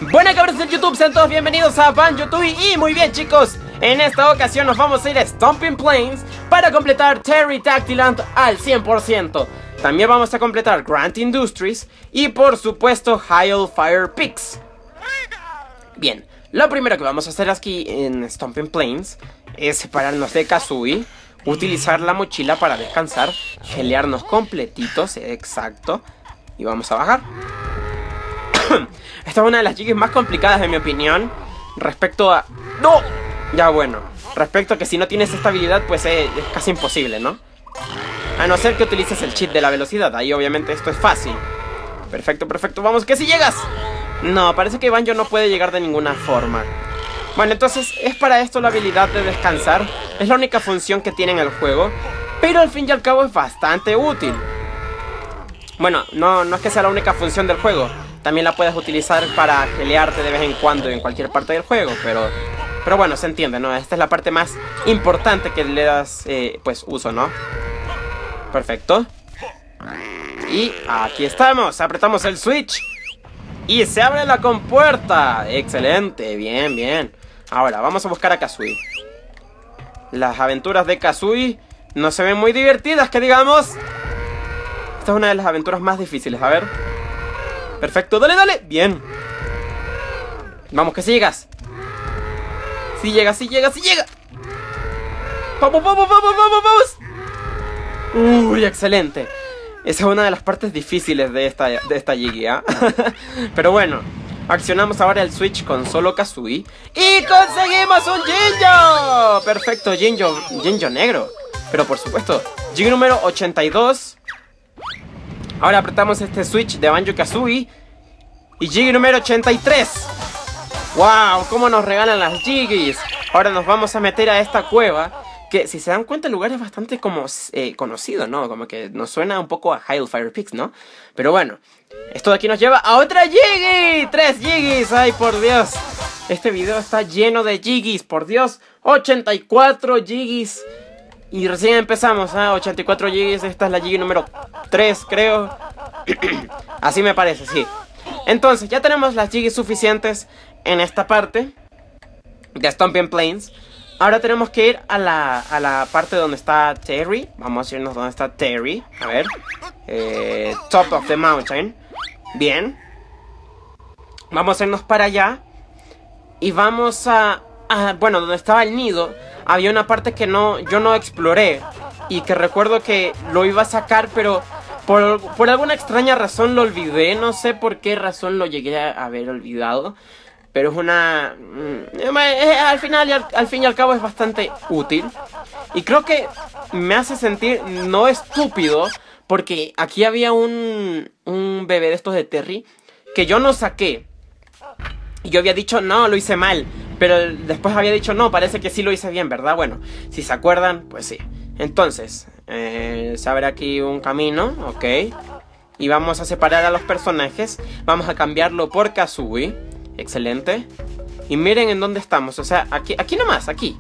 Buenas cabros del YouTube, sean todos bienvenidos a Banjo-Tooie. Y muy bien chicos, en esta ocasión nos vamos a ir a Stomping Plains para completar Terry Tactiland al 100%. También vamos a completar Grant Industries y por supuesto Hellfire Peaks. Bien, lo primero que vamos a hacer aquí en Stomping Plains es separarnos de Kazooie, utilizar la mochila para descansar, gelearnos completitos, exacto, y vamos a bajar. Esta es una de las jiggys más complicadas en mi opinión. Respecto a... ¡No! Ya bueno, respecto a que si no tienes esta habilidad pues es casi imposible, ¿no? A no ser que utilices el cheat de la velocidad. Ahí obviamente esto es fácil. Perfecto, perfecto, vamos, que si llegas. No, parece que Banjo no puede llegar de ninguna forma. Bueno, entonces es para esto la habilidad de descansar. Es la única función que tiene en el juego, pero al fin y al cabo es bastante útil. Bueno, no es que sea la única función del juego. También la puedes utilizar para gelearte de vez en cuando en cualquier parte del juego, pero bueno, se entiende, ¿no? Esta es la parte más importante que le das, pues, uso, ¿no? Perfecto. Y aquí estamos, apretamos el switch y se abre la compuerta. Excelente, bien, bien. Ahora, vamos a buscar a Kazooie. Las aventuras de Kazooie no se ven muy divertidas, que digamos. Esta es una de las aventuras más difíciles, a ver. Perfecto, dale, dale, bien. Vamos, que si llegas. Si llega, si llega, si llega. Vamos, vamos, vamos, vamos, vamos. Uy, excelente. Esa es una de las partes difíciles de esta jiggy, ¿eh? Pero bueno, accionamos ahora el switch con solo Kazooie y conseguimos un Jinjo. Perfecto, Jinjo negro. Pero por supuesto, jiggy número 82. Ahora apretamos este switch de Banjo-Kazooie y jiggy número 83. ¡Wow! ¿Cómo nos regalan las jiggys? Ahora nos vamos a meter a esta cueva, que si se dan cuenta el lugar es bastante como conocido, ¿no? Como que nos suena un poco a Hellfire Peaks, ¿no? Pero bueno, esto de aquí nos lleva a otra jiggy. 3 jiggys, ¡ay por Dios! Este video está lleno de jiggys, por Dios. 84 jiggys. Y recién empezamos, 84 jiggys. Esta es la jiggy número 3, creo. Así me parece, sí. Entonces, ya tenemos las jiggys suficientes en esta parte de Stomping Plains. Ahora tenemos que ir a la parte donde está Terry. Vamos a irnos donde está Terry. A ver. Top of the mountain. Bien. Vamos a irnos para allá. Y vamos bueno, donde estaba el nido. Había una parte que yo no exploré y que recuerdo que lo iba a sacar, pero por alguna extraña razón lo olvidé. No sé por qué razón lo llegué a haber olvidado, pero es una... al fin y al cabo es bastante útil. Y creo que me hace sentir no estúpido, porque aquí había un bebé de estos de Terry que yo no saqué. Y yo había dicho, no, lo hice mal. Pero después había dicho, no, parece que sí lo hice bien, ¿verdad? Bueno, si se acuerdan, pues sí. Entonces, se abre aquí un camino, ok. Y vamos a separar a los personajes. Vamos a cambiarlo por Kazooie. Excelente. Y miren en dónde estamos, o sea, aquí nomás, aquí.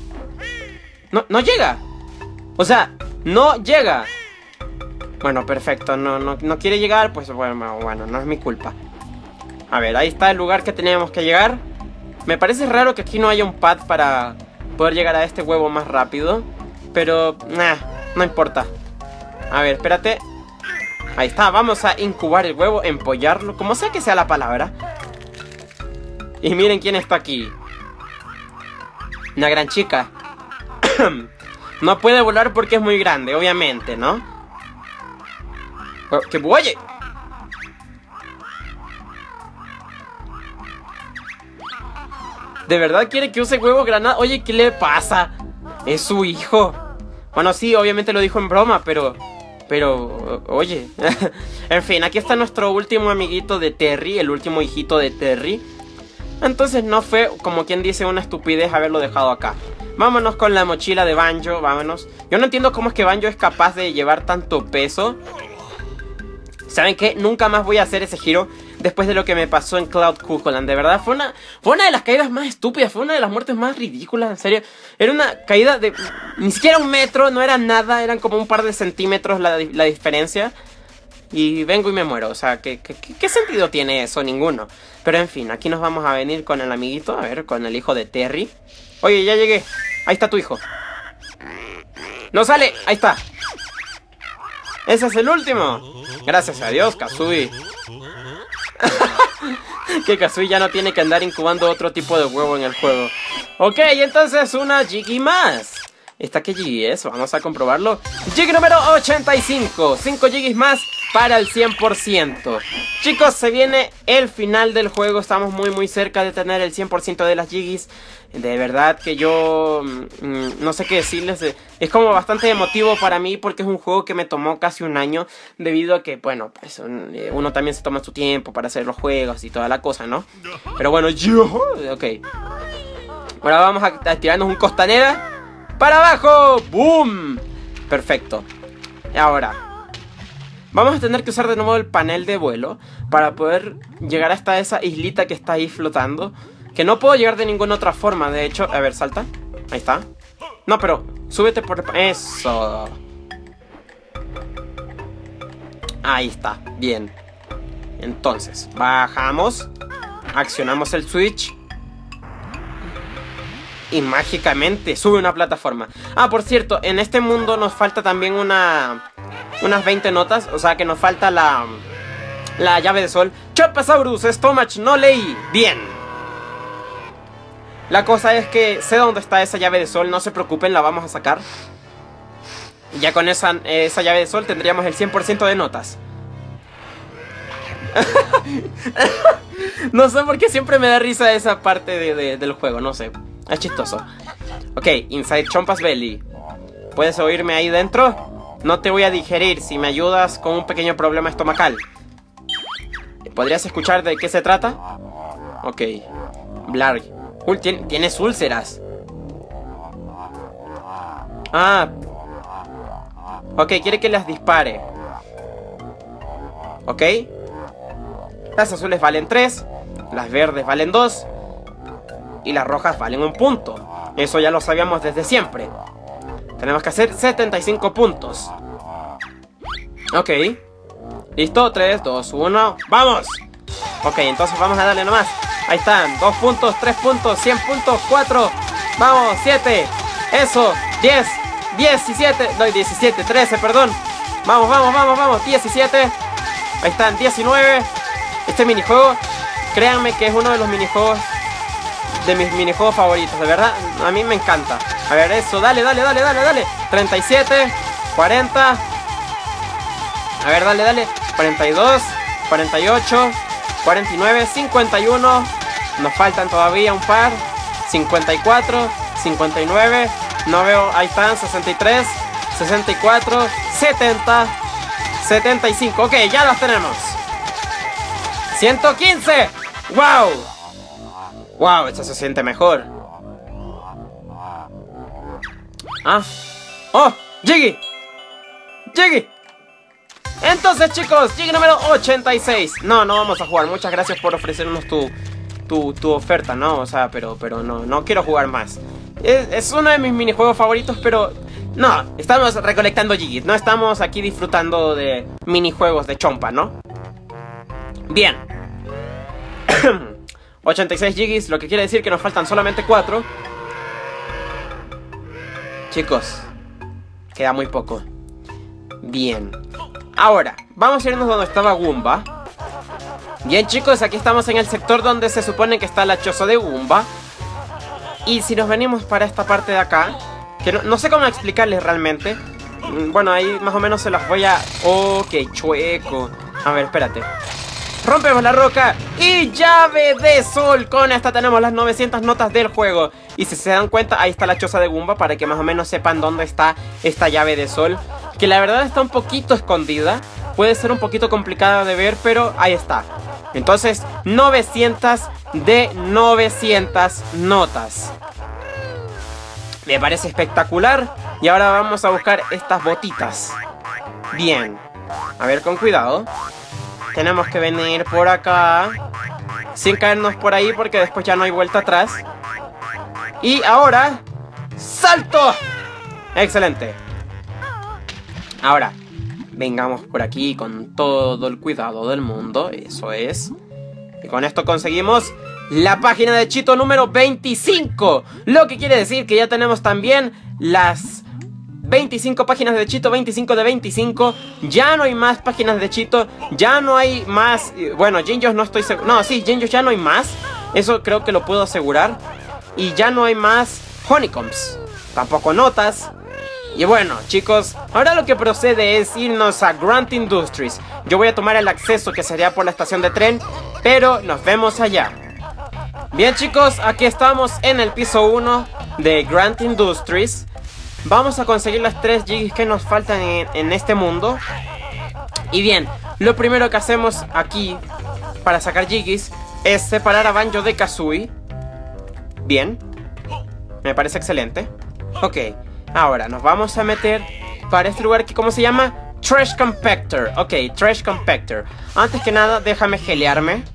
No llega. O sea, no llega. Bueno, perfecto, no quiere llegar, pues bueno, no es mi culpa. A ver, ahí está el lugar que teníamos que llegar. Me parece raro que aquí no haya un pad para poder llegar a este huevo más rápido. Pero, no importa. A ver, espérate. Ahí está, vamos a incubar el huevo, empollarlo, como sea que sea la palabra. Y miren quién está aquí. Una gran chica. No puede volar porque es muy grande, obviamente, ¿no? ¡Que oye! ¿De verdad quiere que use huevo granada? Oye, ¿qué le pasa? Es su hijo. Bueno, sí, obviamente lo dijo en broma, pero oye. En fin, aquí está nuestro último amiguito de Terry, el último hijito de Terry. Entonces no fue, como quien dice, una estupidez haberlo dejado acá. Vámonos con la mochila de Banjo, vámonos. Yo no entiendo cómo es que Banjo es capaz de llevar tanto peso. ¿Saben qué? Nunca más voy a hacer ese giro después de lo que me pasó en Cloud Cuckooland. De verdad, fue una de las caídas más estúpidas. Fue una de las muertes más ridículas, en serio. Era una caída de... Ni siquiera un metro, no era nada. Eran como un par de centímetros la diferencia. y vengo y me muero. O sea, ¿qué sentido tiene eso? Ninguno. Pero en fin, aquí nos vamos a venir con el amiguito. A ver, con el hijo de Terry. Oye, ya llegué. Ahí está tu hijo. ¡No sale! Ahí está. ¡Ese es el último! Gracias a Dios, Kazooie. Que Kazooie ya no tiene que andar incubando otro tipo de huevo en el juego. Ok, entonces una Jiggy más. ¿Esta qué Jiggy es? Vamos a comprobarlo. Jiggy número 85. 5 Jiggys más para el 100%. Chicos, se viene el final del juego. Estamos muy cerca de tener el 100% de las Jiggys. De verdad que yo no sé qué decirles. Es como bastante emotivo para mí porque es un juego que me tomó casi un año. Debido a que, bueno, pues uno también se toma su tiempo para hacer los juegos y toda la cosa, ¿no? Pero bueno, ok. Ahora vamos a tirarnos un costanera. ¡Para abajo! ¡Boom! Perfecto. Ahora vamos a tener que usar de nuevo el panel de vuelo para poder llegar hasta esa islita que está ahí flotando. Que no puedo llegar de ninguna otra forma, de hecho. A ver, salta. Ahí está. No, pero súbete por... Eso. Ahí está, bien. Entonces, bajamos. Accionamos el switch. Y mágicamente sube una plataforma. Ah, por cierto, en este mundo nos falta también unas 20 notas. O sea que nos falta la llave de sol. Chompasaurus, Stomach, no leí. Bien. La cosa es que sé dónde está esa llave de sol. No se preocupen, la vamos a sacar. Y ya con esa llave de sol tendríamos el 100% de notas. No sé por qué siempre me da risa esa parte del juego, no sé. Es chistoso. Ok, Inside Chompas Belly. ¿Puedes oírme ahí dentro? No te voy a digerir si me ayudas con un pequeño problema estomacal. ¿Podrías escuchar de qué se trata? Ok. Blarg. Uy, tienes úlceras. Ah. Ok, quiere que las dispare. Ok. Las azules valen 3. Las verdes valen 2. Y las rojas valen 1 punto. Eso ya lo sabíamos desde siempre. Tenemos que hacer 75 puntos. Ok. Listo, 3, 2, 1. ¡Vamos! Ok, entonces vamos a darle nomás. Ahí están, 2 puntos, 3 puntos, 100 puntos, 4. Vamos, 7. Eso, 10, 17. No, 17, 13, perdón. Vamos, vamos, vamos, vamos, 17. Ahí están, 19. Este minijuego, créanme que es uno de los minijuegos, de mis minijuegos favoritos, de verdad, a mí me encanta. A ver, eso, dale, dale, dale, dale, dale. 37, 40. A ver, dale, dale. 42, 48, 49, 51. Nos faltan todavía un par. 54, 59. No veo, ahí están, 63, 64, 70, 75. Ok, ya los tenemos. 115. ¡Wow! ¡Wow! Esto se siente mejor. Ah. ¡Oh! ¡Jiggy! ¡Jiggy! Entonces, chicos, Jiggy número 86. No vamos a jugar. Muchas gracias por ofrecernos tu oferta, ¿no? O sea, pero no quiero jugar más. Es uno de mis minijuegos favoritos, pero... No, estamos recolectando Jiggy. No estamos aquí disfrutando de minijuegos de chompa, ¿no? Bien. 86 Jiggys, lo que quiere decir que nos faltan solamente 4. Chicos, queda muy poco. Bien. Ahora, vamos a irnos donde estaba Goomba. Bien, chicos, aquí estamos en el sector donde se supone que está la choza de Goomba. Y si nos venimos para esta parte de acá, que no sé cómo explicarles realmente. Bueno, ahí más o menos se las voy a... ¡Oh, qué chueco! A ver, espérate. Rompemos la roca y llave de sol. Con esta tenemos las 900 notas del juego. Y si se dan cuenta, ahí está la choza de Goomba, para que más o menos sepan dónde está esta llave de sol, que la verdad está un poquito escondida. Puede ser un poquito complicada de ver, pero ahí está. Entonces, 900 de 900 notas. Me parece espectacular. Y ahora vamos a buscar estas botitas. Bien. A ver, con cuidado. Tenemos que venir por acá sin caernos por ahí, porque después ya no hay vuelta atrás. Y ahora ¡salto! Excelente. Ahora Vengamos por aquí con todo el cuidado del mundo. Eso es. Y con esto conseguimos la página de Cheeto número 25. Lo que quiere decir que ya tenemos también las 25 páginas de Cheeto, 25 de 25. Ya no hay más páginas de Cheeto. Ya no hay más... Bueno, Jinjos no estoy seguro. No, sí, Jinjos ya no hay más. Eso creo que lo puedo asegurar. Y ya no hay más Honeycombs. Tampoco notas. Y bueno, chicos, ahora lo que procede es irnos a Grant Industries. Yo voy a tomar el acceso que sería por la estación de tren, pero nos vemos allá. Bien, chicos, aquí estamos en el piso 1 de Grant Industries. Vamos a conseguir las 3 Jiggies que nos faltan en este mundo. Y bien, lo primero que hacemos aquí para sacar Jiggies es separar a Banjo de Kazooie. Bien, me parece excelente. Ok, ahora nos vamos a meter para este lugar que, ¿cómo se llama? Trash Compactor. Ok, Trash Compactor. Antes que nada, déjame gelearme.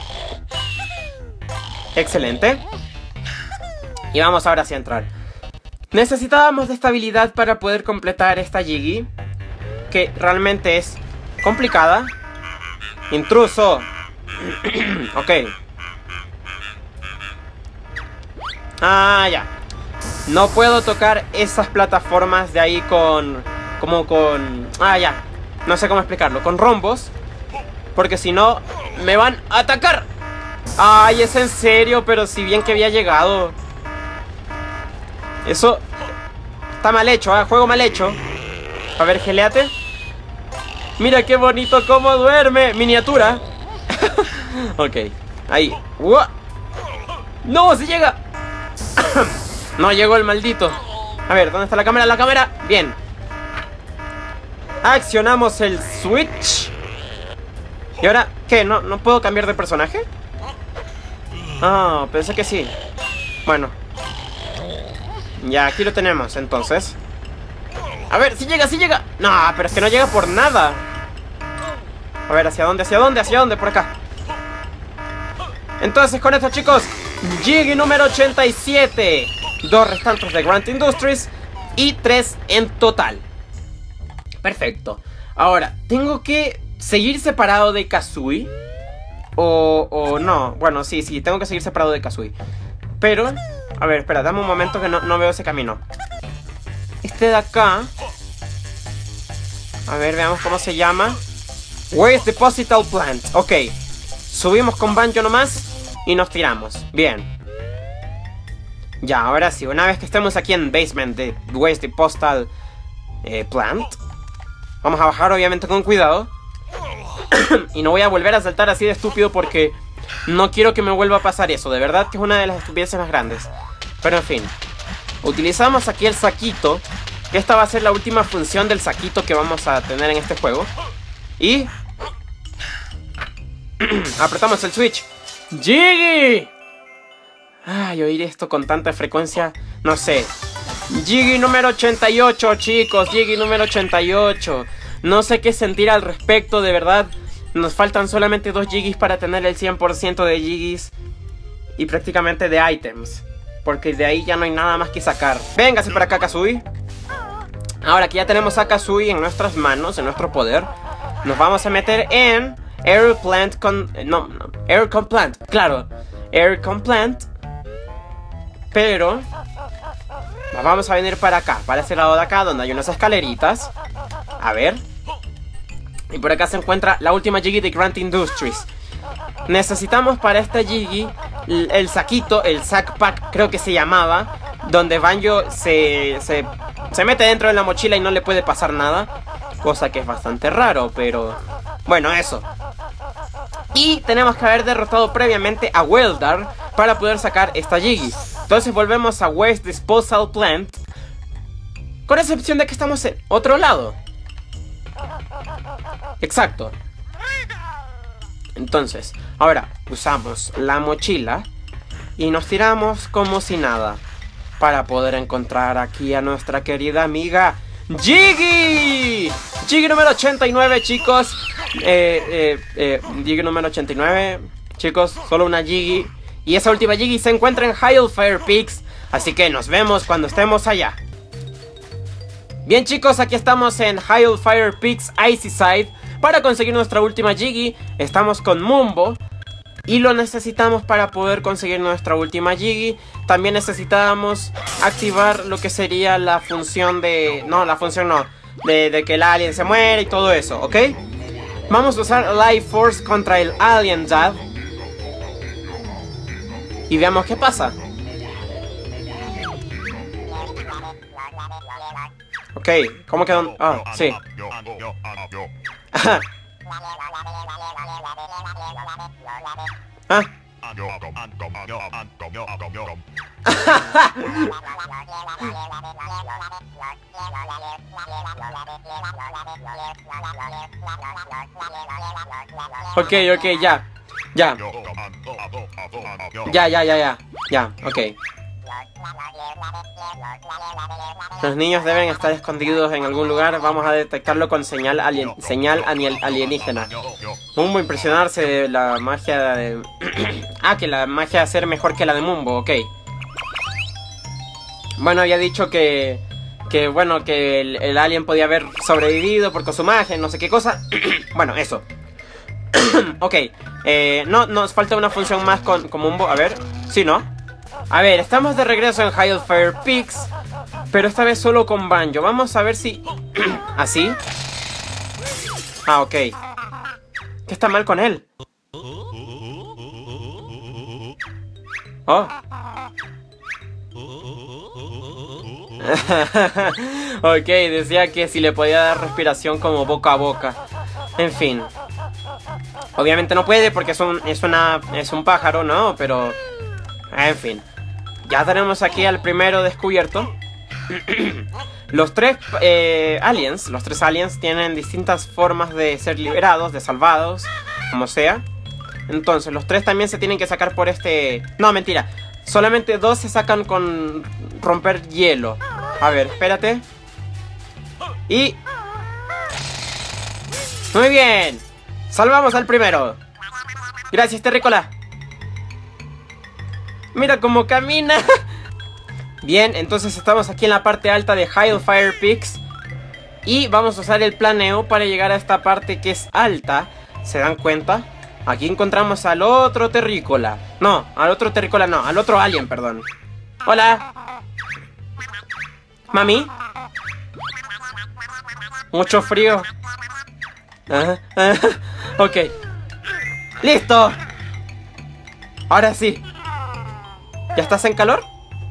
Excelente. Y vamos ahora sí a entrar. Necesitábamos de estabilidad para poder completar esta Jiggy, que realmente es complicada. Intruso. Ok. Ah, ya. No puedo tocar esas plataformas de ahí con... Como con... Ah, ya. No sé cómo explicarlo. Con rombos. Porque si no, me van a atacar. Ay, es en serio, pero si bien que había llegado. Eso está mal hecho, ¿eh? Juego mal hecho. A ver, geleate. Mira qué bonito cómo duerme. Miniatura. Ok, ahí. No, si llega. No llegó el maldito. A ver, ¿dónde está la cámara? La cámara, bien. Accionamos el switch. ¿Y ahora qué? ¿No puedo cambiar de personaje? Ah, pensé que sí. Bueno, ya, aquí lo tenemos, entonces. A ver, si llega, si llega. No, pero es que no llega por nada. A ver, ¿hacia dónde? ¿Hacia dónde? ¿Hacia dónde? Por acá. Entonces, con esto, chicos, Jiggy número 87. 2 restantes de Grant Industries y 3 en total. Perfecto. Ahora, ¿tengo que seguir separado de Kazooie? O no. Bueno, sí, tengo que seguir separado de Kazooie. Pero, a ver, espera, dame un momento que no veo ese camino. Este de acá. A ver, veamos cómo se llama. Waste Deposital Plant. Ok. Subimos con Banjo nomás y nos tiramos. Bien. Ya, ahora sí, una vez que estemos aquí en basement de Waste Deposital Plant, vamos a bajar obviamente con cuidado. Y no voy a volver a saltar así de estúpido porque no quiero que me vuelva a pasar eso. De verdad que es una de las estupideces más grandes. Pero en fin, utilizamos aquí el saquito, que esta va a ser la última función del saquito que vamos a tener en este juego. Y apretamos el switch. ¡Jiggy! Ay, oír esto con tanta frecuencia, no sé. Jiggy número 88, chicos, Jiggy número 88. No sé qué sentir al respecto, de verdad. Nos faltan solamente 2 Jiggys para tener el 100% de Jiggys y prácticamente de items, porque de ahí ya no hay nada más que sacar. Véngase para acá, Kazooie. Ahora que ya tenemos a Kazooie en nuestras manos, en nuestro poder, nos vamos a meter en Air Plant Air Plant, claro, Air Plant. Pero nos vamos a venir para acá, para ese lado de acá, donde hay unas escaleritas. A ver. Y por acá se encuentra la última Jiggy de Grant Industries. Necesitamos para esta Jiggy el saquito, el sack pack creo que se llamaba, donde Banjo se mete dentro de la mochila y no le puede pasar nada. Cosa que es bastante raro, pero bueno, eso. Y tenemos que haber derrotado previamente a Weldar para poder sacar esta Jiggy. Entonces volvemos a Waste Disposal Plant, con excepción de que estamos en otro lado. Exacto. Entonces, ahora usamos la mochila y nos tiramos como si nada para poder encontrar aquí a nuestra querida amiga Jiggy. Jiggy número 89, chicos. Jiggy número 89, chicos, solo una Jiggy. Y esa última Jiggy se encuentra en Hellfire Peaks. Así que nos vemos cuando estemos allá. Bien chicos, aquí estamos en Hellfire Peaks Icy Side para conseguir nuestra última Jiggy. Estamos con Mumbo y lo necesitamos para poder conseguir nuestra última Jiggy. También necesitamos activar lo que sería la función de... No, la función no. De que el alien se muere y todo eso, ¿ok? Vamos a usar Life Force contra el Alien Dad. Y veamos qué pasa. Ok, ¿cómo quedó? Ah, sí. ¿Ah? Ok, ya. Ya, ok. Los niños deben estar escondidos en algún lugar. Vamos a detectarlo con señal alienígena. Mumbo impresionarse de la magia de... que la magia de ser mejor que la de Mumbo, ok. Bueno, había dicho que el alien podía haber sobrevivido por su magia, no sé qué cosa. Bueno, eso. Ok, no, nos falta una función más con Mumbo. A ver, sí, ¿no? A ver, estamos de regreso en Hellfire Peaks, pero esta vez solo con Banjo. Vamos a ver si... ¿Así? Ah, ok. ¿Qué está mal con él? Oh. Ok, decía que si le podía dar respiración como boca a boca. En fin. Obviamente no puede porque es un pájaro, ¿no? Pero... En fin. Ya tenemos aquí al primero descubierto. Los tres aliens tienen distintas formas de ser liberados, de salvados, como sea. Entonces, los tres también se tienen que sacar por este... No, mentira. Solamente dos se sacan con romper hielo. A ver, espérate. Y... Muy bien. Salvamos al primero. Gracias, Terrícola. Mira cómo camina. Bien, entonces estamos aquí en la parte alta de Hellfire Peaks. Y vamos a usar el planeo para llegar a esta parte que es alta. ¿Se dan cuenta? Aquí encontramos al otro terrícola. No, al otro terrícola no, al otro alien, perdón. Hola. ¿Mami? Mucho frío. Ok. ¡Listo! Ahora sí. ¿Ya estás en calor?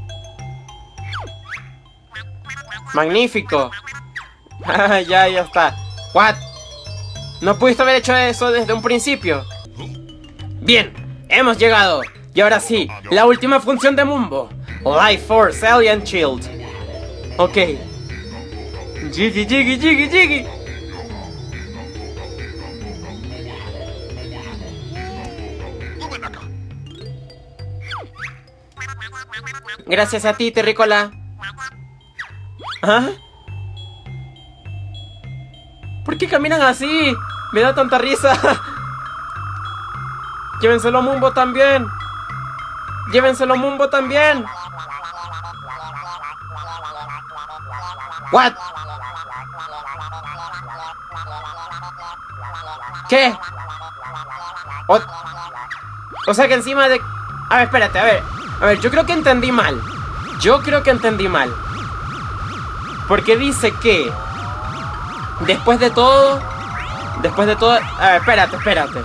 Magnífico. Ya está. ¿What? ¿No pudiste haber hecho eso desde un principio? Bien, hemos llegado. Y ahora sí, la última función de Mumbo. Life Force Alien Shield. Ok. Jiggy. Gracias a ti, Terrícola. ¿Ah? ¿Por qué caminan así? Me da tanta risa. Llévenselo a Mumbo también. What? ¿Qué? O sea que encima de... A ver, espérate, a ver, yo creo que entendí mal. Porque dice que después de todo... A ver, espérate.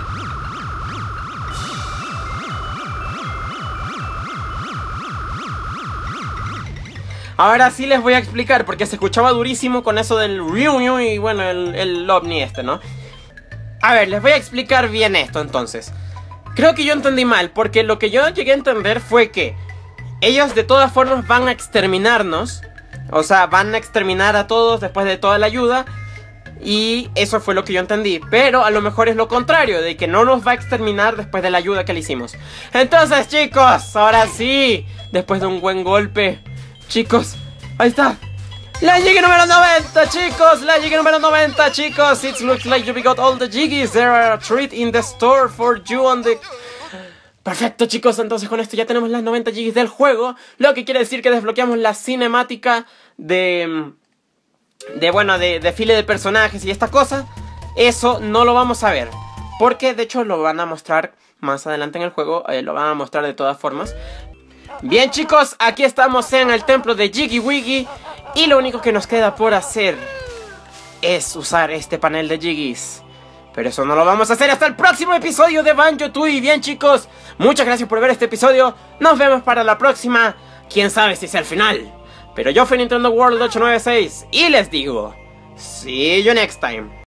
Ahora sí les voy a explicar, porque se escuchaba durísimo con eso del riu y bueno, el ovni este, ¿no? A ver, les voy a explicar bien esto entonces. Creo que yo entendí mal, porque lo que yo llegué a entender fue que ellos de todas formas van a exterminarnos. O sea, van a exterminar a todos después de toda la ayuda. Y eso fue lo que yo entendí. Pero a lo mejor es lo contrario, de que no nos va a exterminar después de la ayuda que le hicimos. Entonces, chicos, ahora sí, después de un buen golpe, chicos, ahí está. La Jiggy número 90, chicos. La Jiggy número 90, chicos. It looks like you got all the Jiggies. There are a treat in the store for you on the... Perfecto, chicos, entonces con esto ya tenemos las 90 Jiggies del juego, lo que quiere decir que desbloqueamos la cinemática de de desfile de personajes y esta cosa, eso no lo vamos a ver. Porque de hecho lo van a mostrar más adelante en el juego, lo van a mostrar de todas formas. Bien chicos, aquí estamos en el templo de Jiggy Wiggy. Y lo único que nos queda por hacer es usar este panel de Jiggys. Pero eso no lo vamos a hacer hasta el próximo episodio de Banjo-Tooie. Bien chicos, muchas gracias por ver este episodio. Nos vemos para la próxima. Quién sabe si sea el final. Pero yo fui Nintendo World 896 y les digo, see you next time.